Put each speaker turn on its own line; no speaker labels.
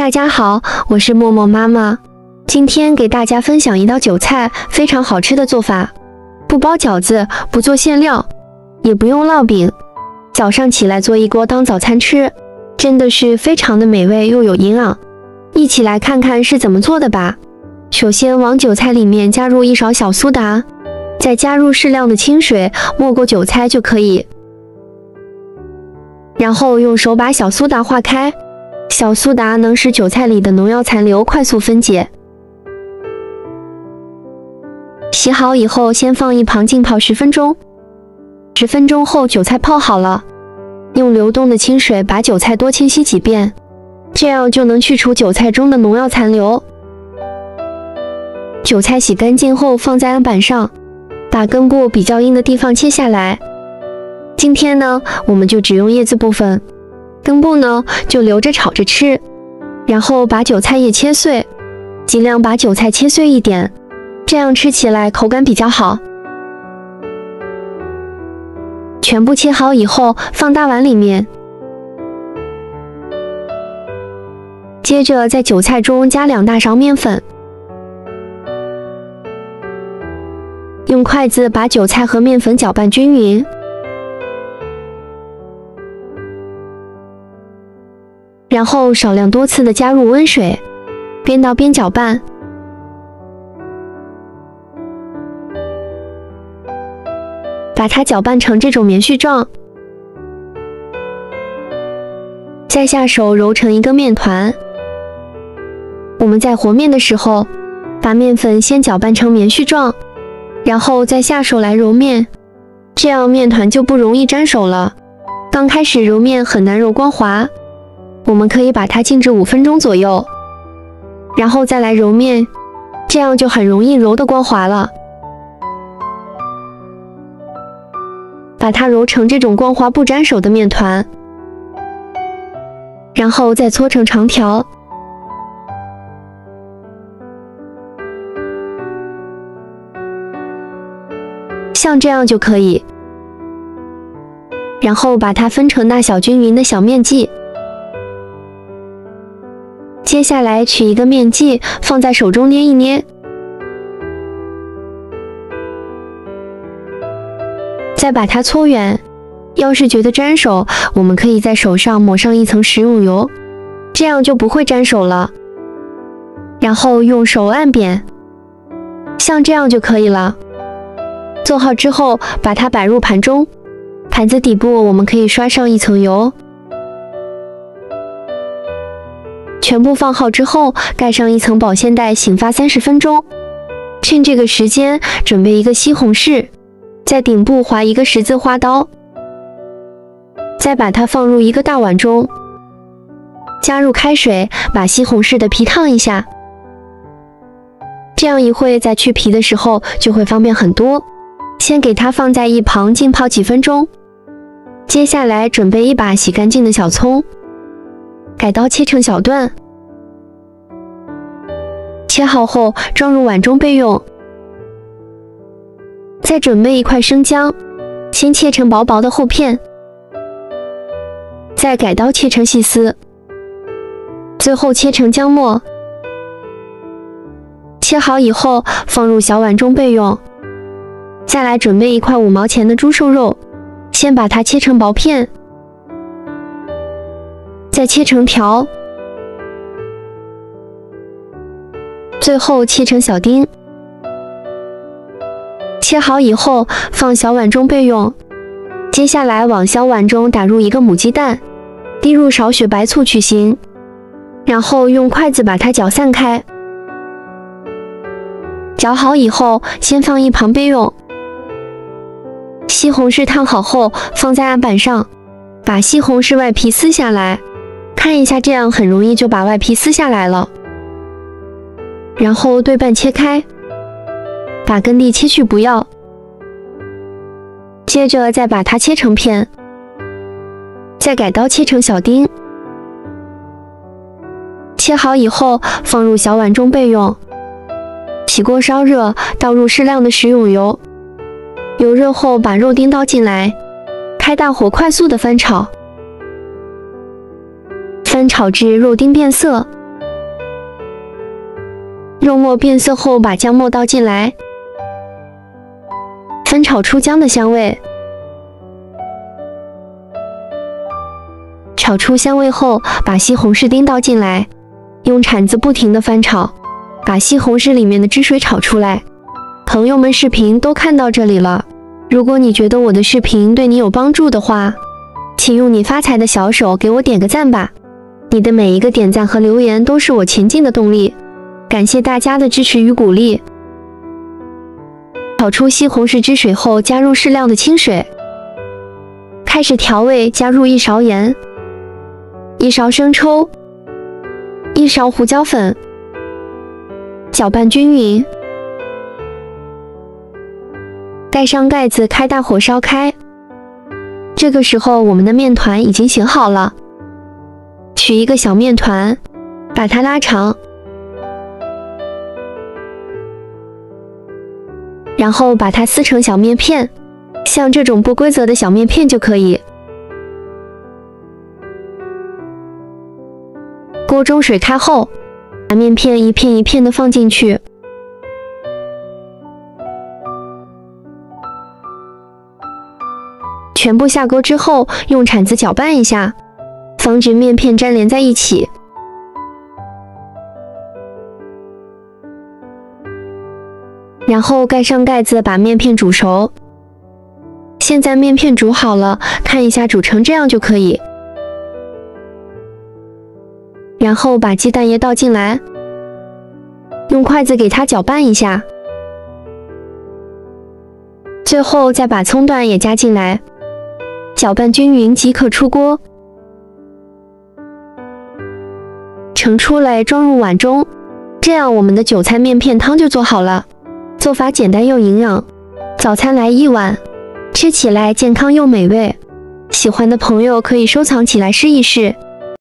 大家好，我是默默妈妈，今天给大家分享一道韭菜非常好吃的做法，不包饺子，不做馅料，也不用烙饼，早上起来做一锅当早餐吃，真的是非常的美味又有营养。一起来看看是怎么做的吧。首先往韭菜里面加入1勺小苏打，再加入适量的清水，没过韭菜就可以。然后用手把小苏打化开，小苏打能使韭菜里的农药残留快速分解。洗好以后，先放一旁浸泡10分钟。10分钟后，韭菜泡好了，用流动的清水把韭菜多清洗几遍，这样就能去除韭菜中的农药残留。韭菜洗干净后放在案板上，把根部比较硬的地方切下来。今天呢，我们就只用叶子部分，根部呢就留着炒着吃。然后把韭菜叶切碎，尽量把韭菜切碎一点，这样吃起来口感比较好。全部切好以后放大碗里面，接着在韭菜中加2大勺面粉，用筷子把韭菜和面粉搅拌均匀。然后少量多次的加入温水，边倒边搅拌。把它搅拌成这种棉絮状，再下手揉成一个面团。我们在和面的时候，把面粉先搅拌成棉絮状，然后再下手来揉面，这样面团就不容易粘手了。刚开始揉面很难揉光滑，我们可以把它静置5分钟左右，然后再来揉面，这样就很容易揉得光滑了。把它揉成这种光滑不粘手的面团，然后再搓成长条。像这样就可以。然后把它分成大小均匀的小面剂。接下来取一个面剂，放在手中捏一捏，再把它搓圆。要是觉得粘手，我们可以在手上抹上一层食用油，这样就不会粘手了。然后用手按扁，像这样就可以了。做好之后，把它摆入盘中，盘子底部我们可以刷上一层油。全部放好之后，盖上一层保鲜袋，醒发30分钟。趁这个时间，准备一个西红柿，在顶部划一个十字花刀，再把它放入一个大碗中，加入开水，把西红柿的皮烫一下，这样一会在去皮的时候就会方便很多。先给它放在一旁浸泡几分钟。接下来准备一把洗干净的小葱，改刀切成小段，切好后装入碗中备用。再准备一块生姜，先切成薄薄的厚片，再改刀切成细丝，最后切成姜末。切好以后放入小碗中备用。再来准备一块5毛钱的猪瘦肉，先把它切成薄片，再切成条，最后切成小丁。切好以后放小碗中备用。接下来往小碗中打入一个母鸡蛋，滴入少许白醋去腥，然后用筷子把它搅散开。搅好以后先放一旁备用。西红柿烫好后放在案板上，把西红柿外皮撕下来，看一下，这样很容易就把外皮撕下来了。然后对半切开，把根蒂切去不要，接着再把它切成片，再改刀切成小丁。切好以后放入小碗中备用。起锅烧热，倒入适量的食用油，油热后把肉丁倒进来，开大火快速的翻炒，翻炒至肉丁变色， 肉末变色后，把姜末倒进来，翻炒出姜的香味。炒出香味后，把西红柿丁倒进来，用铲子不停地翻炒，把西红柿里面的汁水炒出来。朋友们视频都看到这里了，如果你觉得我的视频对你有帮助的话，请用你发财的小手给我点个赞吧。你的每一个点赞和留言都是我前进的动力，感谢大家的支持与鼓励。炒出西红柿汁水后，加入适量的清水，开始调味，加入1勺盐、1勺生抽、1勺胡椒粉，搅拌均匀。盖上盖子，开大火烧开。这个时候，我们的面团已经醒好了。取一个小面团，把它拉长，然后把它撕成小面片，像这种不规则的小面片就可以。锅中水开后，把面片一片一片的放进去，全部下锅之后，用铲子搅拌一下，防止面片粘连在一起。然后盖上盖子，把面片煮熟。现在面片煮好了，看一下煮成这样就可以。然后把鸡蛋液倒进来，用筷子给它搅拌一下。最后再把葱段也加进来，搅拌均匀即可出锅。盛出来装入碗中，这样我们的韭菜面片汤就做好了。做法简单又营养，早餐来1碗，吃起来健康又美味。喜欢的朋友可以收藏起来试一试。